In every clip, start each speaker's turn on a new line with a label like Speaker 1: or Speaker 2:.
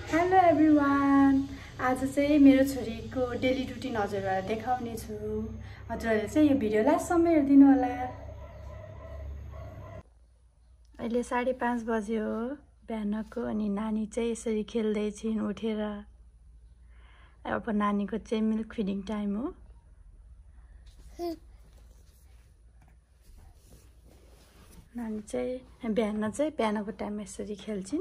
Speaker 1: Hello everyone. आज चाहिँ मेरो छोरीको डेली रुटिन हजुरहरूलाई देखाउने छु। हजुरहरूले चाहिँ यो भिडियो लास्टसम्म हेरिदिनु होला। अहिले 5:30 बज्यो हो बिहानको, अनि नानी चाहिँ यसरी खेल्दै छिन् उठेर। अब नानीको चाहिँ मिल्क फिडिङ टाइम हो। नानी चाहिँ बिहानको टाइम यसरी खेल्छिन्।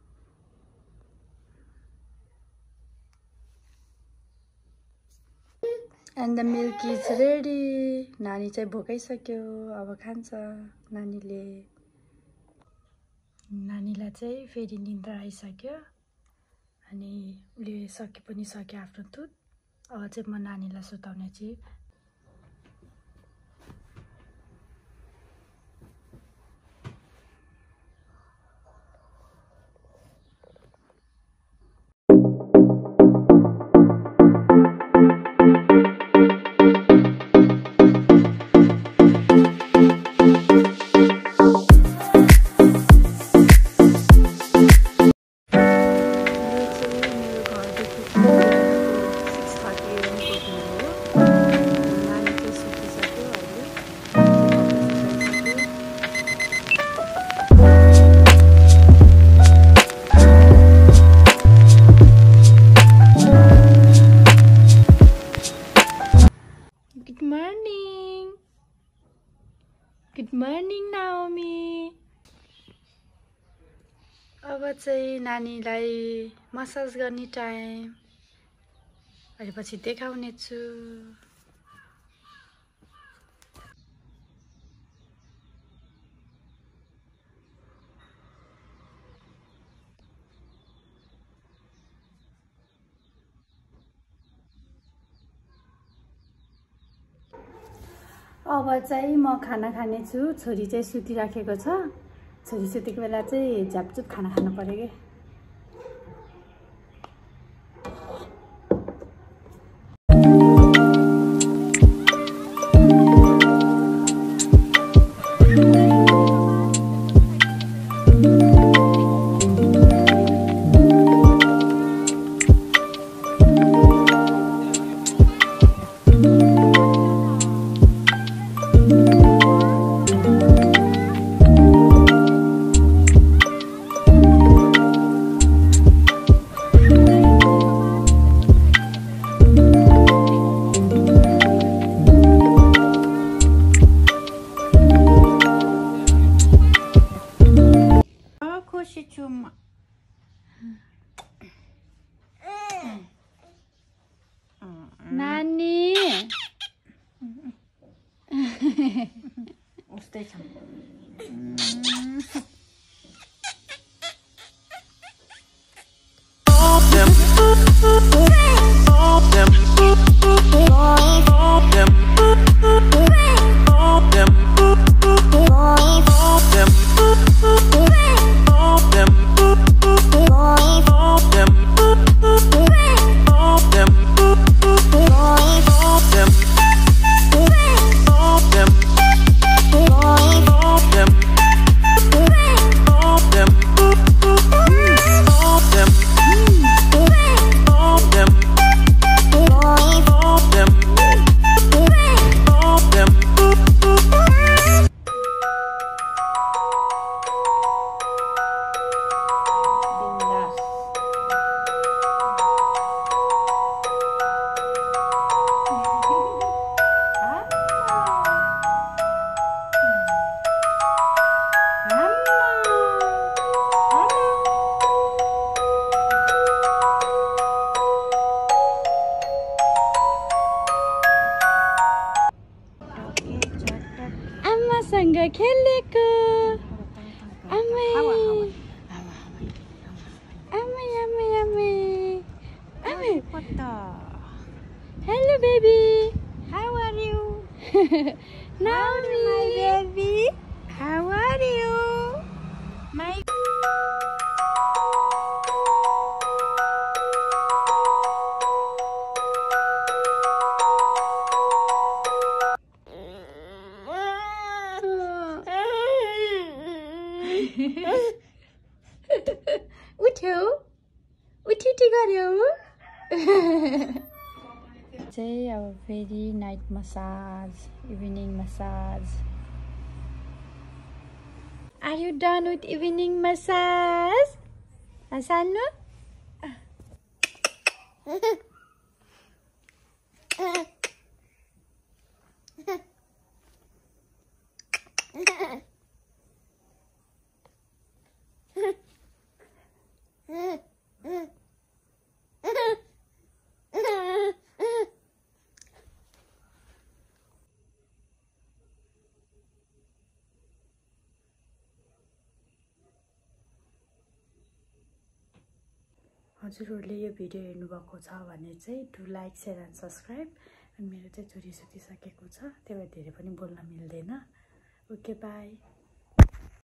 Speaker 1: And the milk is ready. नानी चाहिँ भोकाइसक्यो, अब खान्छ नानीले। नानीलाई चाहिँ फेरि निन्द्रा आइसक्यो, अनि उसले पनि सक्यो आफ्नो दुध। अब चाहिँ म नानीलाई सुताउने छु। Good morning, Naomi. अब चाहिँ नानीलाई मसाज गर्ने टाइम। अहिले पछि देखाउने छु। अब चाहिँ म खाना खाने छु। छोरी चाहिँ सुतिराखेको छ। छोरी सुतेको बेला चाहिँ झ्यापचुप खाना खानु पर्यो के। नानी उस्तै छ। सँग खेलेको आमै आमै आमै आमै आमै पत्ता। Hello baby, how are you? Naomi, my baby, how are you? My उठ्यो उठी उठी गर्यो चाहिँ अब फेरि night massage evening massage Are you done with evening massage? Asanu? हजुरहरूले यो भिडियो हेर्नुभएको छ भने चाहिँ do like share and subscribe अनि मेरो चाहिँ छुरी सुतिसकेको छ त्यही भएर धेरै पनि बोल्न मिल्दैन ओके बाई